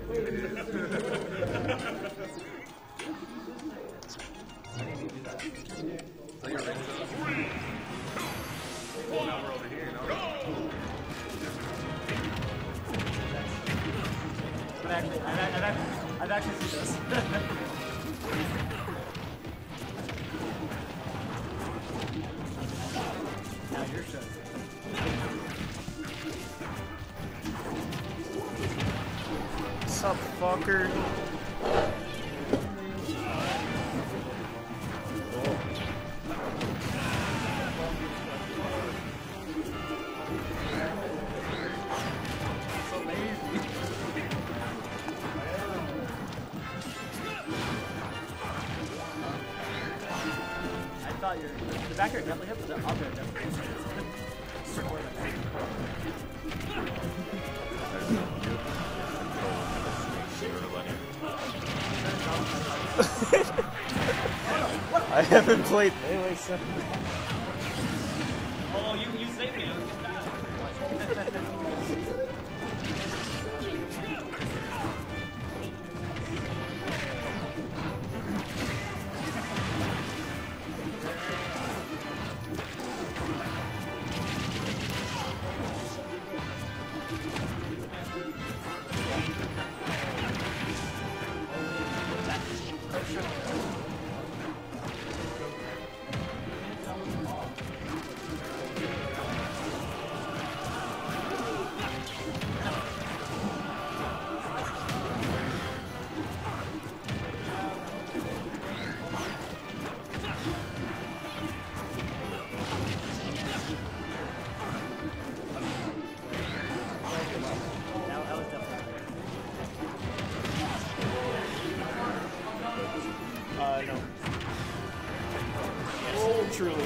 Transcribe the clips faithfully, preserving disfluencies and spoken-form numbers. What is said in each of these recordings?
I've actually, I've, I've, actually, I've actually seen this. Now you're shut. What's up, fucker? Your, the back air definitely hit, but the up air definitely hit. I haven't played Melee since. Oh, you, you saved me. Uh, no. Yes, truly.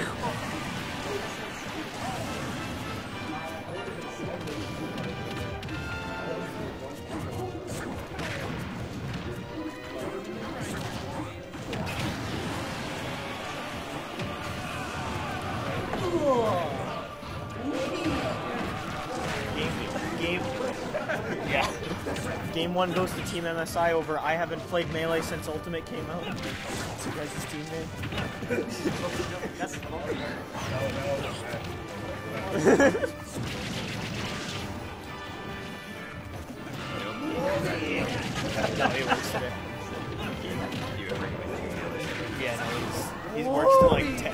Game, yeah. Game one goes to Team M S I over I haven't played Melee since Ultimate came out. That's you guys' team name. That's No, he works today. Yeah, no, he's, he's works till like ten.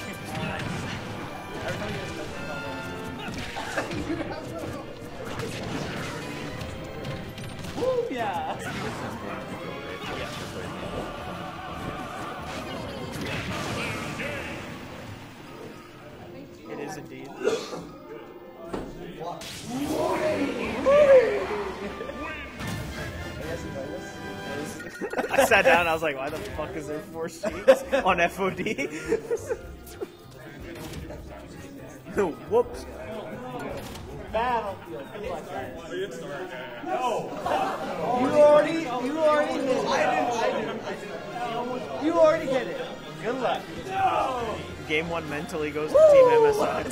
Woo, yeah. It is indeed. I sat down and I was like, why the fuck is there four sheets on F O D? Whoops. Battlefield. No. You already, you already hit it. I didn't, I didn't, I didn't. You already hit it. Good luck. No. Game one mentally goes to Team M S I.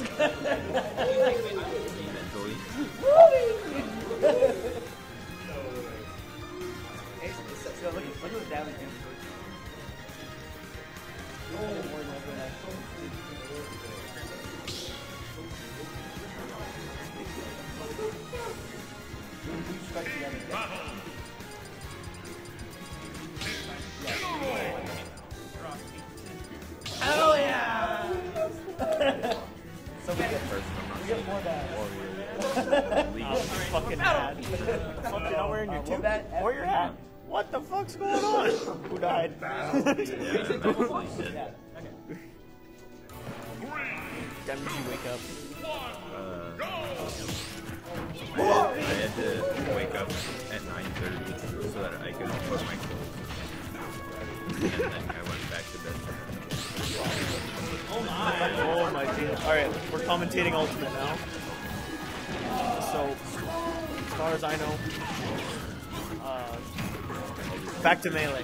Look at the damage. Hell yeah! So we get, we get more bad. I'm fucking mad. Fuck, you're not wearing your tube or your hat. What the fuck's going on? Who died? Damn, did you wake up? Uh, I had to wake up at nine thirty so that I could put my clothes. And then I went back to bed. Oh my! Oh my god. Alright, we're commentating Ultimate now. So, as far as I know, uh, back to Melee.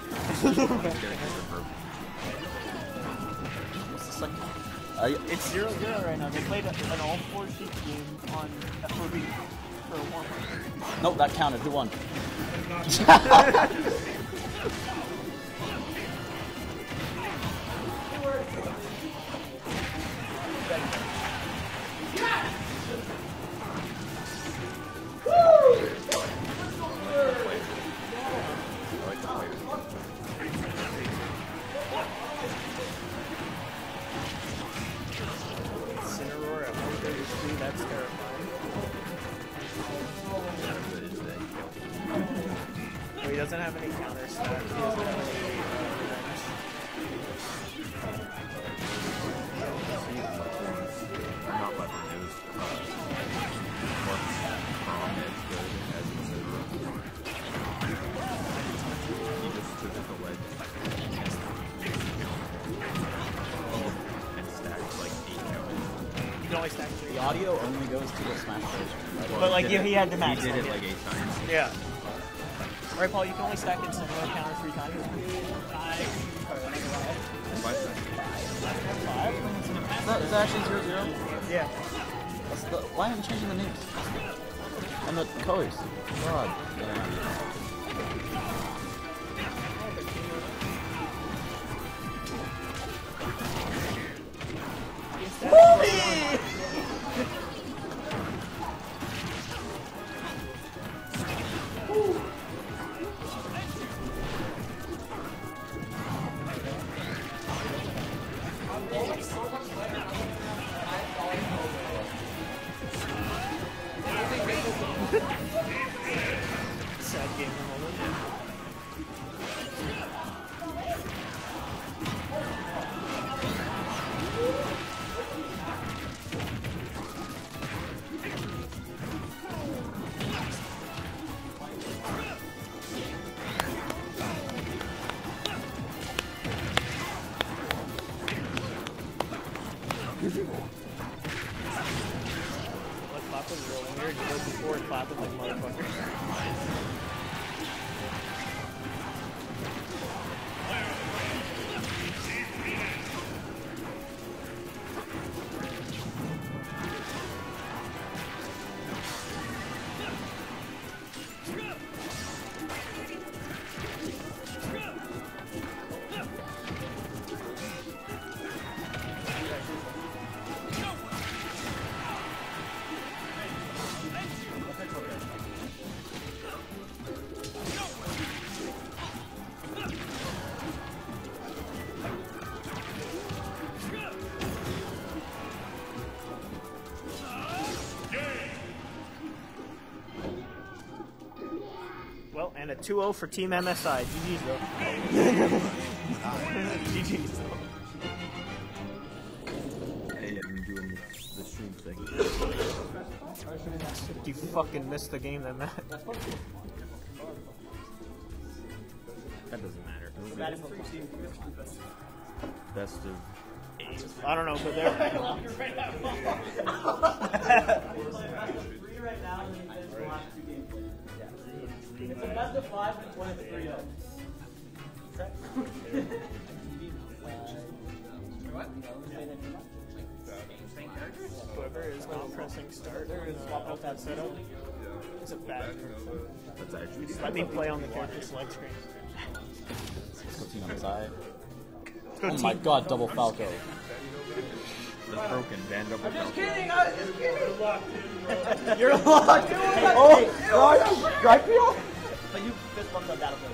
Uh, It's zero zero right now. They played an all four sheet game on F O D for a warm-up. nope, that counted. Who won? Incineroar at one thirty-three, that's terrifying. Well, he doesn't have any counter stats. He doesn't have any uh, revenge. Not weapon, it was uh, more strong as good as Incineroar. He just took it the ledge and stacked like eight counters. You can only stack three. The audio only goes to the Smash version. But like, He if did he it- had to max He did it, it yeah. like eight times. Yeah. Alright, Paul, you can only stack in similar counter three times. What? Is that, is that actually zero zero? Yeah. That's the, why aren't you changing the names? And the colors? God damn. Sad game moment. Like clap was real weird. You go before and clap with like motherfucker. Well, and a two oh for Team M S I. G G's though. G G's though. Hey, I've been doing the stream thing. You fucking missed the game then, Matt. That doesn't matter. Best of. I don't know, but they're. It's a best of five and one is three oh. Whoever is now pressing start and swap out that setup is a bad person. That's actually. Let me play on the character select screen. Let's go team on the side. Go Oh team. my god, double Falco. That's broken. Van double Just Falco. kidding, I was just kidding. You're locked. Oh, oh, strike me off. But you fist bumped on that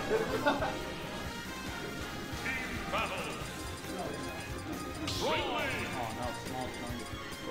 Oh no, small chunk.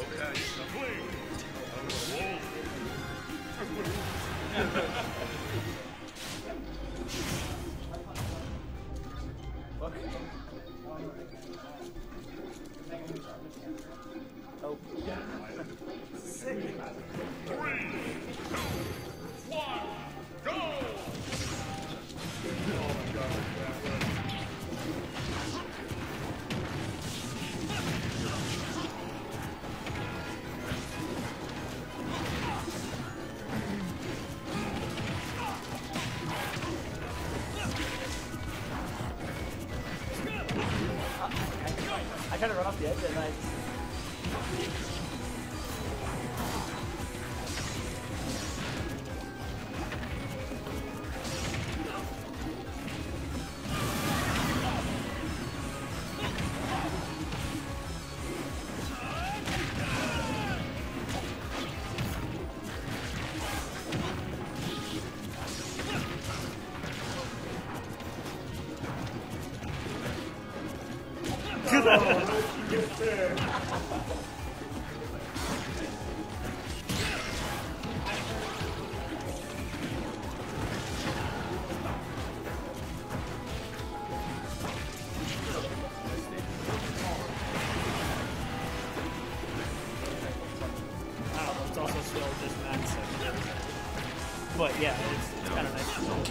I tried to run off the edge and I. It's also still just max secondary. But yeah, it's, it's kind of nice.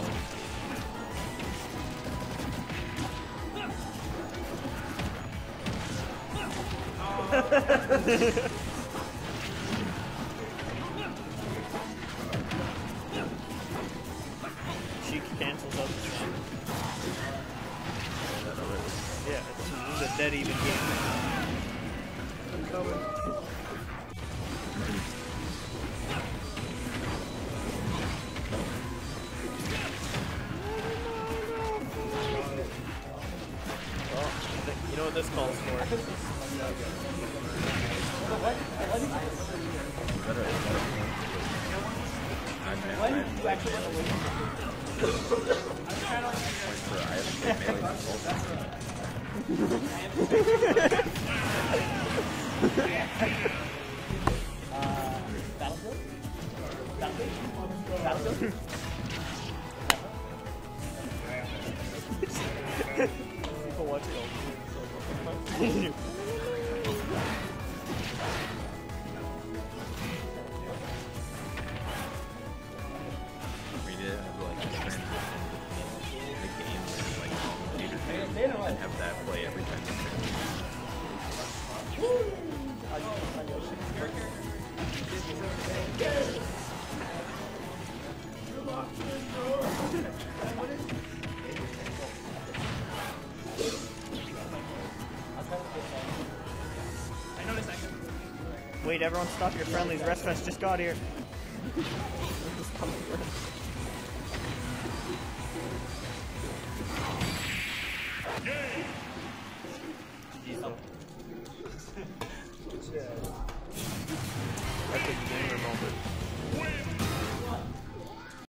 She cancels out the sun. Yeah, it's, it's a dead even game. Well, you know what this calls for? When did you actually uh, Battlefield? Battlefield? Battlefield? People watch it all. We did have like a transition between the game and like commentator and have that play every time. Wait, everyone stop your friendlies. Restfest just got here. Epic gamer moment.